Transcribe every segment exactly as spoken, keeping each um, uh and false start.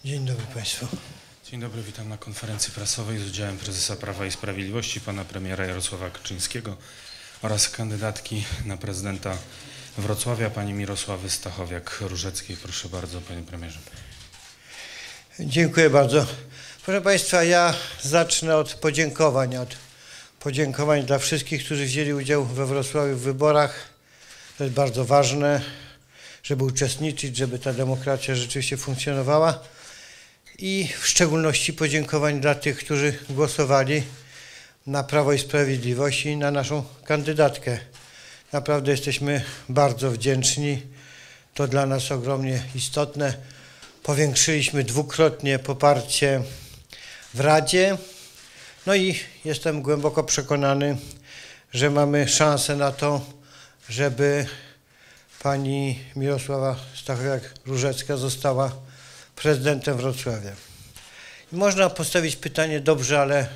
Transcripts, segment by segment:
Dzień dobry Państwu. Dzień dobry, witam na konferencji prasowej z udziałem prezesa Prawa i Sprawiedliwości, pana premiera Jarosława Kaczyńskiego oraz kandydatki na prezydenta Wrocławia, pani Mirosławy Stachowiak-Różeckiej. Proszę bardzo, panie premierze. Dziękuję bardzo. Proszę Państwa, ja zacznę od podziękowań, od podziękowań dla wszystkich, którzy wzięli udział we Wrocławiu w wyborach. To jest bardzo ważne, żeby uczestniczyć, żeby ta demokracja rzeczywiście funkcjonowała. I w szczególności podziękowań dla tych, którzy głosowali na Prawo i Sprawiedliwość i na naszą kandydatkę. Naprawdę jesteśmy bardzo wdzięczni. To dla nas ogromnie istotne. Powiększyliśmy dwukrotnie poparcie w Radzie. No i jestem głęboko przekonany, że mamy szansę na to, żeby pani Mirosława Stachowiak-Różecka została prezydentem Wrocławia. I można postawić pytanie, dobrze, ale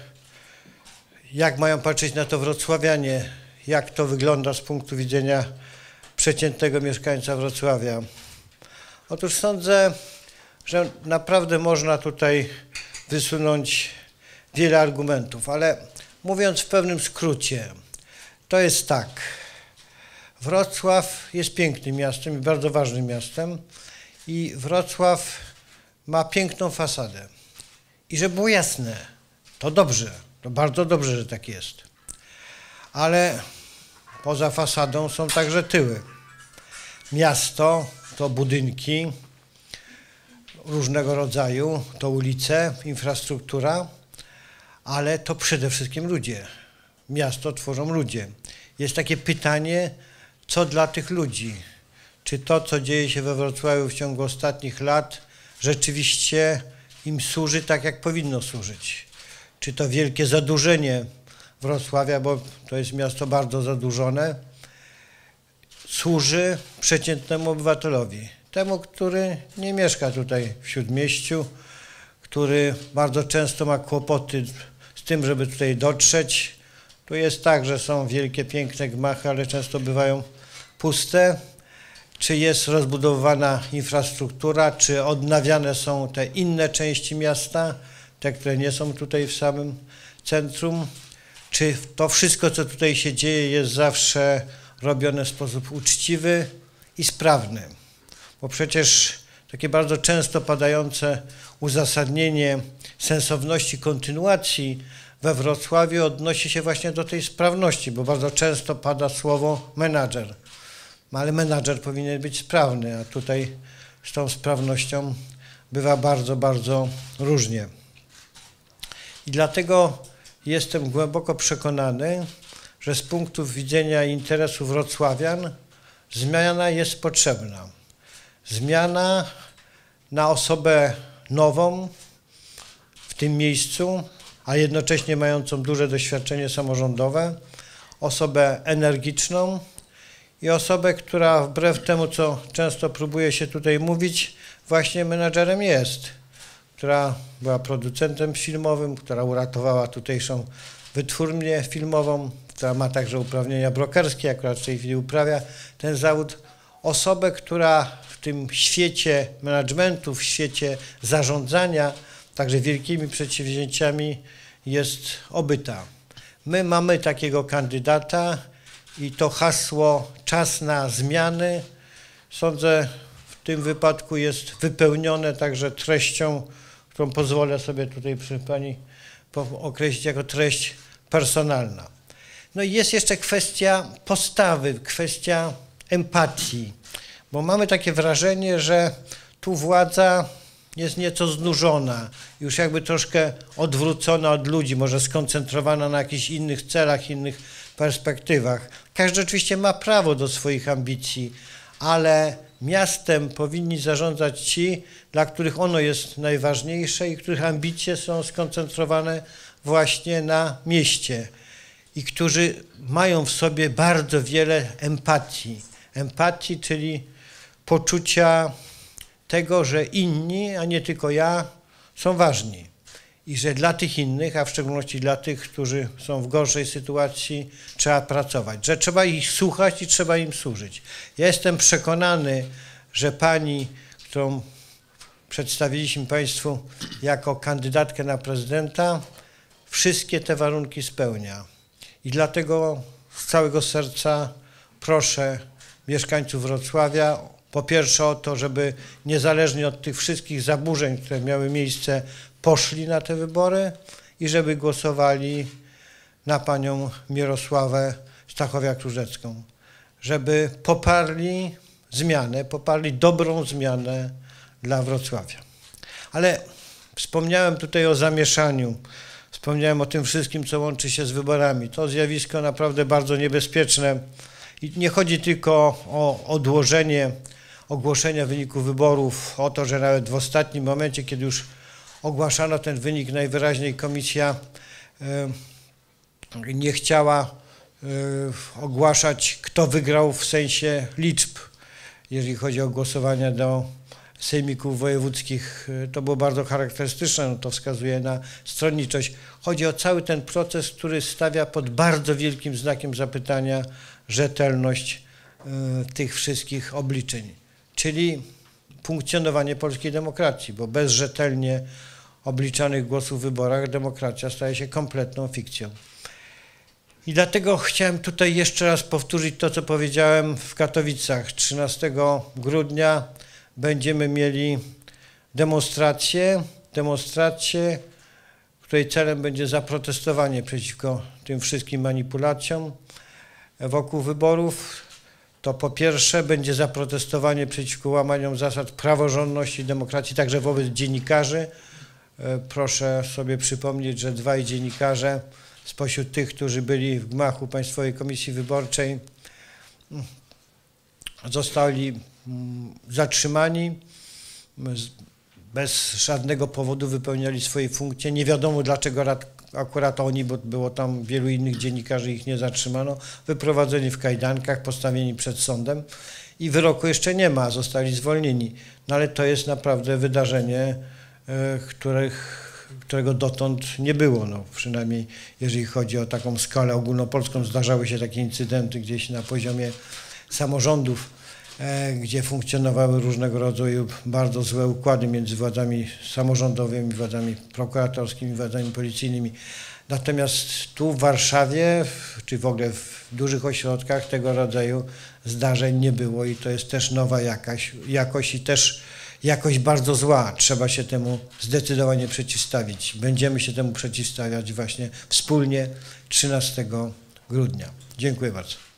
jak mają patrzeć na to wrocławianie? Jak to wygląda z punktu widzenia przeciętnego mieszkańca Wrocławia? Otóż sądzę, że naprawdę można tutaj wysunąć wiele argumentów, ale mówiąc w pewnym skrócie, to jest tak. Wrocław jest pięknym miastem i bardzo ważnym miastem i Wrocław ma piękną fasadę. I żeby było jasne, to dobrze, to bardzo dobrze, że tak jest. Ale poza fasadą są także tyły. Miasto to budynki różnego rodzaju, to ulice, infrastruktura, ale to przede wszystkim ludzie. Miasto tworzą ludzie. Jest takie pytanie, co dla tych ludzi? Czy to, co dzieje się we Wrocławiu w ciągu ostatnich lat, rzeczywiście im służy tak, jak powinno służyć? Czy to wielkie zadłużenie Wrocławia, bo to jest miasto bardzo zadłużone, służy przeciętnemu obywatelowi, temu, który nie mieszka tutaj w Śródmieściu, który bardzo często ma kłopoty z tym, żeby tutaj dotrzeć. Tu jest tak, że są wielkie, piękne gmachy, ale często bywają puste. Czy jest rozbudowana infrastruktura, czy odnawiane są te inne części miasta, te, które nie są tutaj w samym centrum, czy to wszystko, co tutaj się dzieje, jest zawsze robione w sposób uczciwy i sprawny. Bo przecież takie bardzo często padające uzasadnienie sensowności kontynuacji we Wrocławiu odnosi się właśnie do tej sprawności, bo bardzo często pada słowo menadżer. Ale menadżer powinien być sprawny, a tutaj z tą sprawnością bywa bardzo, bardzo różnie. I dlatego jestem głęboko przekonany, że z punktu widzenia interesu wrocławian zmiana jest potrzebna. Zmiana na osobę nową w tym miejscu, a jednocześnie mającą duże doświadczenie samorządowe, osobę energiczną, i osobę, która wbrew temu, co często próbuje się tutaj mówić, właśnie menadżerem jest, która była producentem filmowym, która uratowała tutejszą wytwórnię filmową, która ma także uprawnienia brokerskie, akurat w tej chwili uprawia ten zawód. Osobę, która w tym świecie managementu, w świecie zarządzania, także wielkimi przedsięwzięciami jest obyta. My mamy takiego kandydata, i to hasło czas na zmiany, sądzę, w tym wypadku jest wypełnione także treścią, którą pozwolę sobie tutaj przy pani określić jako treść personalna. No i jest jeszcze kwestia postawy, kwestia empatii, bo mamy takie wrażenie, że tu władza jest nieco znużona, już jakby troszkę odwrócona od ludzi, może skoncentrowana na jakichś innych celach, innych perspektywach. Każdy oczywiście ma prawo do swoich ambicji, ale miastem powinni zarządzać ci, dla których ono jest najważniejsze i których ambicje są skoncentrowane właśnie na mieście i którzy mają w sobie bardzo wiele empatii. Empatii, czyli poczucia tego, że inni, a nie tylko ja, są ważni. I że dla tych innych, a w szczególności dla tych, którzy są w gorszej sytuacji, trzeba pracować, że trzeba ich słuchać i trzeba im służyć. Ja jestem przekonany, że pani, którą przedstawiliśmy Państwu jako kandydatkę na prezydenta, wszystkie te warunki spełnia. I dlatego z całego serca proszę mieszkańców Wrocławia po pierwsze o to, żeby niezależnie od tych wszystkich zaburzeń, które miały miejsce, poszli na te wybory i żeby głosowali na panią Mirosławę Stachowiak-Różecką, żeby poparli zmianę, poparli dobrą zmianę dla Wrocławia. Ale wspomniałem tutaj o zamieszaniu, wspomniałem o tym wszystkim, co łączy się z wyborami. To zjawisko naprawdę bardzo niebezpieczne i nie chodzi tylko o odłożenie ogłoszenia wyniku wyborów, o to, że nawet w ostatnim momencie, kiedy już ogłaszano ten wynik, najwyraźniej komisja y, nie chciała y, ogłaszać, kto wygrał w sensie liczb. Jeżeli chodzi o głosowania do sejmików wojewódzkich, to było bardzo charakterystyczne, no to wskazuje na stronniczość. Chodzi o cały ten proces, który stawia pod bardzo wielkim znakiem zapytania rzetelność y, tych wszystkich obliczeń, czyli funkcjonowanie polskiej demokracji, bo bez rzetelnie obliczanych głosów w wyborach demokracja staje się kompletną fikcją. I dlatego chciałem tutaj jeszcze raz powtórzyć to, co powiedziałem w Katowicach. trzynastego grudnia będziemy mieli demonstrację, demonstrację, której celem będzie zaprotestowanie przeciwko tym wszystkim manipulacjom wokół wyborów. To po pierwsze będzie zaprotestowanie przeciwko łamaniom zasad praworządności i demokracji, także wobec dziennikarzy. Proszę sobie przypomnieć, że dwaj dziennikarze spośród tych, którzy byli w gmachu Państwowej Komisji Wyborczej, zostali zatrzymani, bez żadnego powodu wypełniali swoje funkcje. Nie wiadomo dlaczego akurat oni, bo było tam wielu innych dziennikarzy, ich nie zatrzymano, wyprowadzeni w kajdankach, postawieni przed sądem i wyroku jeszcze nie ma, zostali zwolnieni. No ale to jest naprawdę wydarzenie, których którego dotąd nie było, no, przynajmniej jeżeli chodzi o taką skalę ogólnopolską. Zdarzały się takie incydenty gdzieś na poziomie samorządów, e, gdzie funkcjonowały różnego rodzaju bardzo złe układy między władzami samorządowymi, władzami prokuratorskimi, władzami policyjnymi. Natomiast tu w Warszawie, czy w ogóle w dużych ośrodkach tego rodzaju zdarzeń nie było i to jest też nowa jakaś, jakość i też jakość bardzo zła. Trzeba się temu zdecydowanie przeciwstawić. Będziemy się temu przeciwstawiać właśnie wspólnie trzynastego grudnia. Dziękuję bardzo.